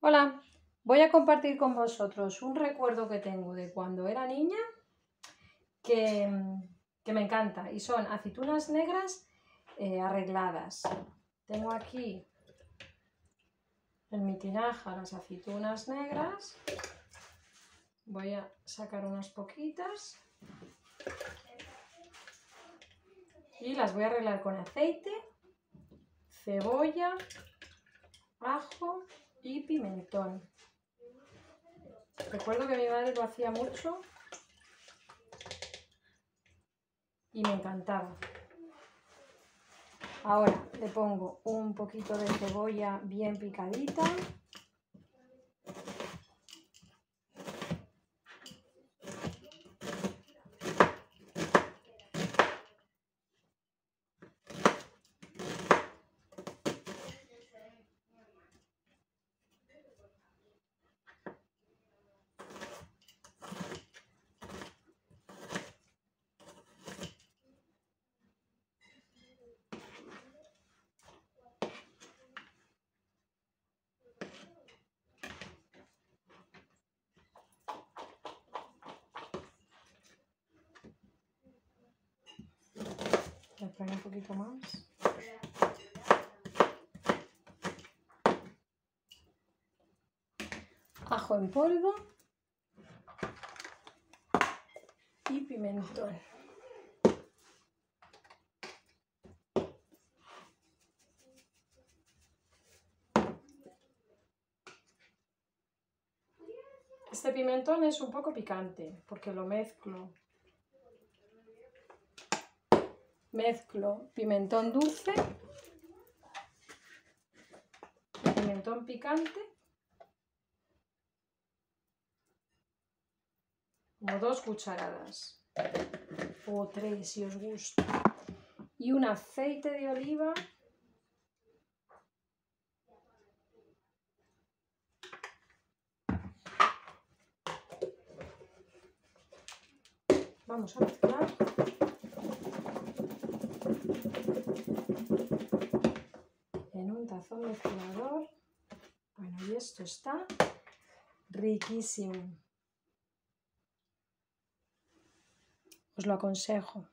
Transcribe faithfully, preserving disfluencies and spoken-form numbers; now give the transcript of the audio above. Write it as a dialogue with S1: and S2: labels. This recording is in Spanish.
S1: Hola, voy a compartir con vosotros un recuerdo que tengo de cuando era niña que, que me encanta y son aceitunas negras eh, arregladas. Tengo aquí en mi tinaja las aceitunas negras, voy a sacar unas poquitas y las voy a arreglar con aceite, cebolla, ajo y pimentón. Recuerdo que mi madre lo hacía mucho y me encantaba. Ahora le pongo un poquito de cebolla bien picadita. Le pongo un poquito más. Ajo en polvo y pimentón. Este pimentón es un poco picante porque lo mezclo. Mezclo pimentón dulce y pimentón picante, como dos cucharadas o tres si os gusta, y un aceite de oliva vamos a mezclar. En un tazón mezclador. Bueno, y esto está riquísimo. Os lo aconsejo.